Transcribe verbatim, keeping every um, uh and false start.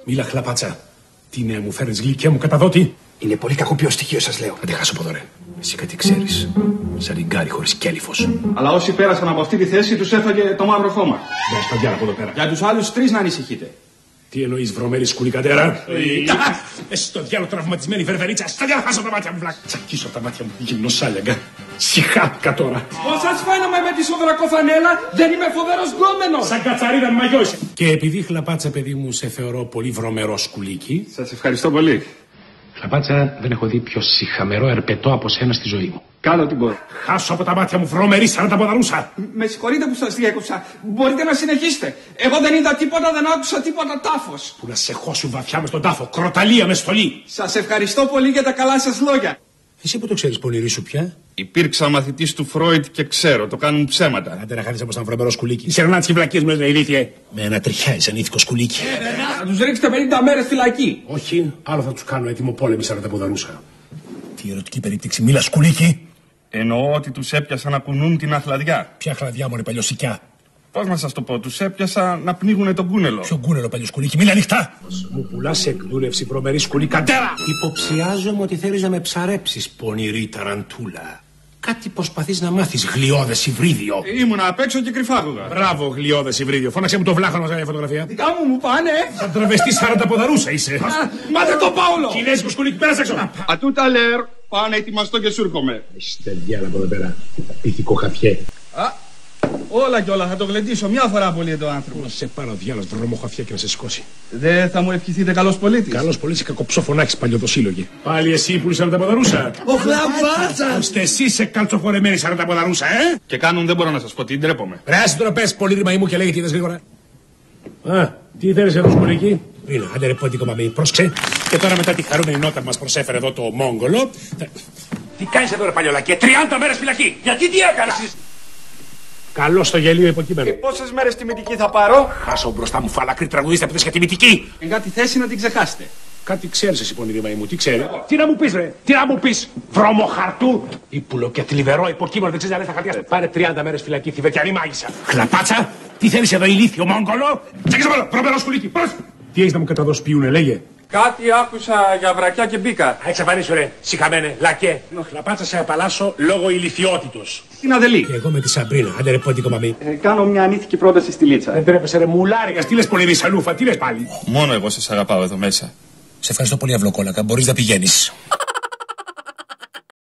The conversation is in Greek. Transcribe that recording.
Μίλα, χλαπάτσα. Τι νέα μου φέρνεις, γλυκιά μου καταδότη? Είναι πολύ κακό στοιχείο, σας λέω. Αν χάσω από εδώ, ρε. Εσύ κάτι ξέρεις. Σαν ριγκάρι χωρίς κέλυφος. Αλλά όσοι πέρασαν από αυτή τη θέση τους έφαγε το μαύρο χώμα. Για στα διάλα από εδώ πέρα. Για τους άλλους τρεις να ανησυχείτε. Τι εννοείς, βρωμένη σκουλικατέρα? Εσύ στο διάλο τραυματισμένη βερβερίτσα. Στα διάλα χάσω τα μάτια μου, βλάκα. Τσακίσω τα μάτια μου, γυμνοσάλιαγκα. Συχάθηκα τώρα. Πώς σας φαίνομαι με τη σοβρακοφανέλα, δεν είμαι φοβερός γκόμενος. Σαν κατσαρίδα μαγιό είσαι. Και επειδή, χλαπάτσα, παιδί μου, σε θεωρώ πολύ βρωμερό σκουλίκι. Σας ευχαριστώ πολύ. Χλαπάτσα, δεν έχω δει πιο σιχαμερό ερπετό από σένα στη ζωή μου. Κάνω ό,τι μπορώ. Χάσω από τα μάτια μου, βρωμερή σαν τα ποδαρούσα. Με συγχωρείτε που σας διέκοψα. Μπορείτε να συνεχίσετε. Εγώ δεν είδα τίποτα, δεν άκουσα τίποτα, τάφος. Που να σε χώσουν βαθιά μες στον τάφο, κροταλία με στολή. Σας ευχαριστώ πολύ για τα καλά σας λόγια. Εσύ που το ξέρεις, πονηρή σου πια? Υπήρξα μαθητής του Φρόιτ και ξέρω, το κάνουν ψέματα. Άντε να χάνεις από σαν βρωμερό σκουλίκι. Είσαι ρανάτσι βλακίες με ρε ηλίθιε. Με ένα τριχιάζεις ανήθικο σκουλίκι. Θα τους ρίξετε πενήντα μέρες φυλακή. Όχι, άλλο θα τους κάνω έτοιμο πόλεμη σαν τα ποδαρούσα. Τι ερωτική περίπτυξη, μίλα σκουλίκι. Εννοώ ότι τους έπιασα να κουνούν την αχλαδιά. Ποια χλαδιά μου, ρε παλιοσικιά? Πώς να σας το πω, τους έπιασα να πνίγουνε τον κούνελο. Ποιο κούνελο, παλιοσκουλίκι, μίλα ανοιχτά. Μου πουλάς εκδούλευση βρωμερή σκουλικατέρα. Υποψιάζομαι ότι θέλεις να με ψαρέψεις, πονηρή ταραντούλα. Κάτι προσπαθείς να μάθεις, γλιώδες υβρίδιο. Ήμουνα απ' έξω και κρυφάγωγα. Μπράβο, γλιώδες υβρίδιο. Φώναξε μου το βλάχο να κάνει φωτογραφία. Δικά μου μου πάνε. Θα τραβεστεί σαράντα ποδαρούσα είσαι. Μάθε τον Πάολο. Κινέζικο σκουλίκι, πέρασε έξω. Ατούτα λερ, πάνε ετοιμαστό και σούρκομαι. Είστε διάλα από εδώ πέρα. Πίθηκο χαφιέ. Α, όλα κι όλα θα το γλεντήσω μια φορά πολύ το άνθρωπο. Να σε πάρω διάλο βρωμοχαφιέ και να σε σηκώσει. Δεν θα μου ευχηθείτε καλός πολίτης. Καλός πολίτης, κακοψόφωνάχης παλιωτοσύλλογε. Πάλι εσύ που είσαι τα ποδαρούσα. Ο Χλαπάτσας. Ώστε εσύ είσαι καλτσοφορεμένη σαν τα ποδαρούσα, ε! Και κάνουν δεν μπορώ να σας πω τι, ντρέπομαι. Ρε άσε τώρα πες πολύ ρήμα μου και λέγε τι είδες γρήγορα. Α, τι θέλεις εδώ σκουλίκι? Είναι, άντε ρε πόντικο μαμή, πρόσεξε. Και τώρα μετά τη χαρούμενη νότα που μας προσέφερε εδώ το Μόγγολο. Τι κάνεις εδώ ρε παλιολακέ, τριάντα μέρες φυλακή. Γιατί τι έκανες? Καλό στο γελίο υποκείμενο. Και πόσες μέρες τιμητική θα πάρω? Χάσω μπροστά μου φαλακρή τραγουδίστρια που θες για τιμητική. Εν κάτι θέση να την ξεχάσετε. Κάτι ξέρεις εσύ πονηρή μου, τι ξέρει. Τι να μου πεις ρε, τι να μου πεις. Βρωμοχαρτού. Ήπουλο και θλιβερό υποκείμενο, δεν ξέρεις να λες τα χαρτιά. Πάρε τριάντα μέρες φυλακή, θηβετιανή μάγισσα. Χλαπάτσα, τι θέλεις εδώ ηλίθιο Μόγγολο. Τσακίσα πάνω, προπερό σκουλίκι, πώς. Τι έχεις να μου καταδώσει ποιούνε, λέγε. Κάτι άκουσα για βρακιά και μπήκα. Εξαφανίσου ρε, σιχαμένε, λακέ. Χλαπάτσα σε απαλλάσσω λόγω ηλιθιότητος. Την Αδελή. Και εγώ με τη Σαμπρίνα, άντε ρε πόντικο μαμή. Ε, κάνω μια ανήθικη πρόταση στη Λίτσα. Δεν τρέπεσαι ρε μουλάρια, τι λες πονηρή σαλούφα, τι λες πάλι. Μόνο εγώ σας αγαπάω εδώ μέσα. Σε ευχαριστώ πολύ αυλοκόλακα, μπορείς να πηγαίνεις.